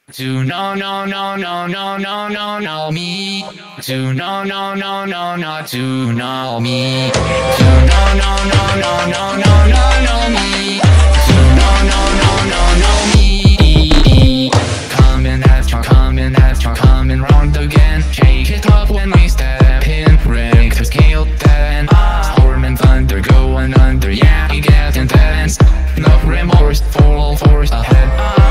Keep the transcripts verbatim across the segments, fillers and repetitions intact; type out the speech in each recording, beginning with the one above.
To no no no no no no no no me. To no no no no no to no me. To no no no no no no no no me. To no no no no no me. Coming at you, coming at you, coming round again. Shake it up when we step in. Break the scale then. Storm and thunder going under. Yeah, we get intense. No remorse, full force ahead.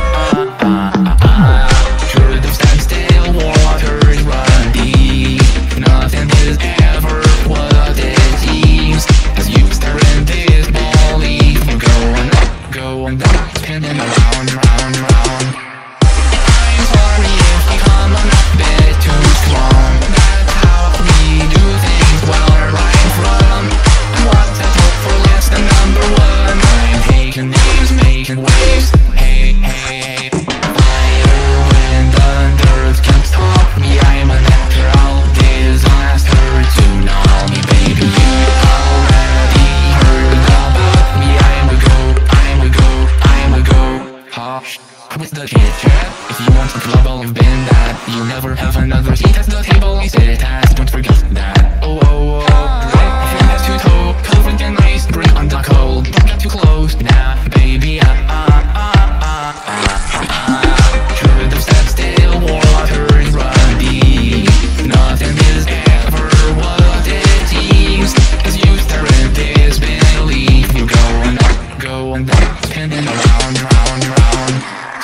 Should have stand still, waters run deep. Nothing is ever what it seems. As you stare in this ball, we're going up, going down, spinning around, round, round. I'm sorry if I come on a bit too strong. That's how we do things where I'm from. What's the hope for less than number one? I'm taking names, making waves. Hey, hey, hey. With the chit chat, if you want to global, you've been that. You'll never have another seat at the table we sit at. Don't forget that. Oh oh oh. If you have to toe, covered in ice, bring on the cold. Don't get too close, nah, baby. Ah ah ah ah ah ah. Should have stepped still, waters run deep. Nothing is ever what it seems. As you stare at this belief, you're going up, going down, spinning around, round, round.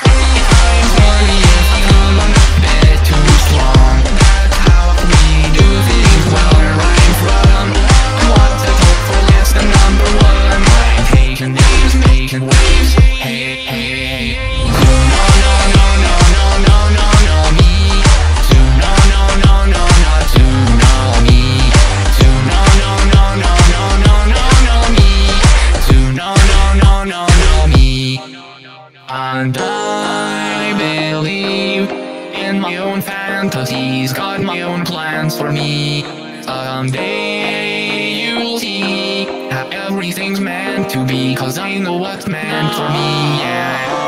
Waves, hey, hey, hey. To no, no, no, no, no, no, no, no, me. To no, no, no, no, no, to no, me. To no, no, no, no, no, no, no, no, me. To no, no, no, no, no, me. And I believe in my own fantasies, got my own plans for me. Someday you'll see how everything's meant to be, 'cause I know what's meant for me, yeah.